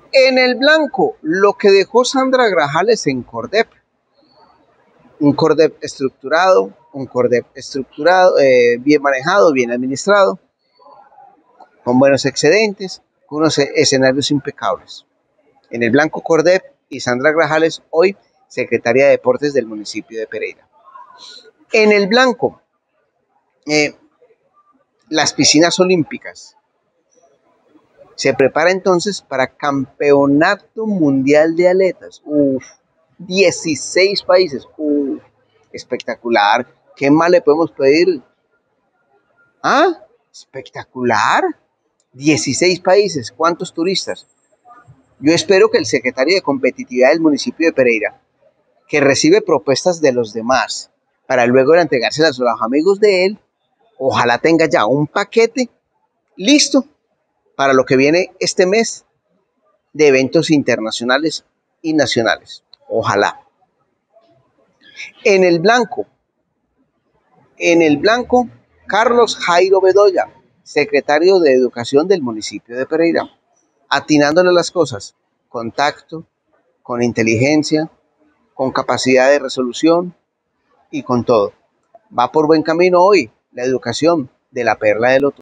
En el blanco, lo que dejó Sandra Grajales en Cordep. Un Cordep estructurado, bien manejado, bien administrado, con buenos excedentes, con unos escenarios impecables. En el blanco Cordep y Sandra Grajales, hoy secretaria de Deportes del municipio de Pereira. En el blanco, las piscinas olímpicas. Se prepara entonces para Campeonato Mundial de Atletas. 16 países. Espectacular. ¿Qué más le podemos pedir? ¿Ah? Espectacular. 16 países. ¿Cuántos turistas? Yo espero que el secretario de Competitividad del municipio de Pereira, que recibe propuestas de los demás para luego entregárselas a los amigos de él, ojalá tenga ya un paquete listo para lo que viene este mes de eventos internacionales y nacionales. Ojalá. En el blanco, Carlos Jairo Bedoya, secretario de Educación del municipio de Pereira, atinándole las cosas, con tacto, con inteligencia, con capacidad de resolución y con todo. Va por buen camino hoy la educación de la Perla del Otro.